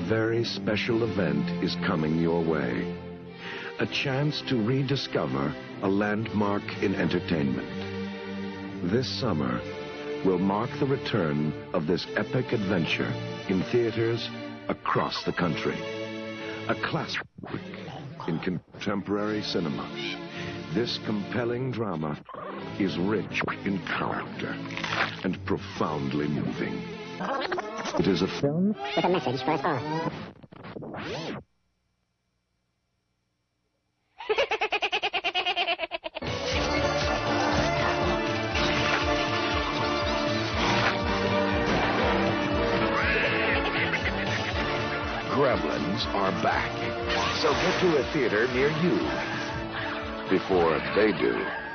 very special event is coming your way. A chance to rediscover a landmark in entertainment. This summer will mark the return of this epic adventure in theaters across the country. A classic in contemporary cinema. This compelling drama is rich in character and profoundly moving. It is a film with a message for us all. Gremlins are back. So get to a theater near you before they do.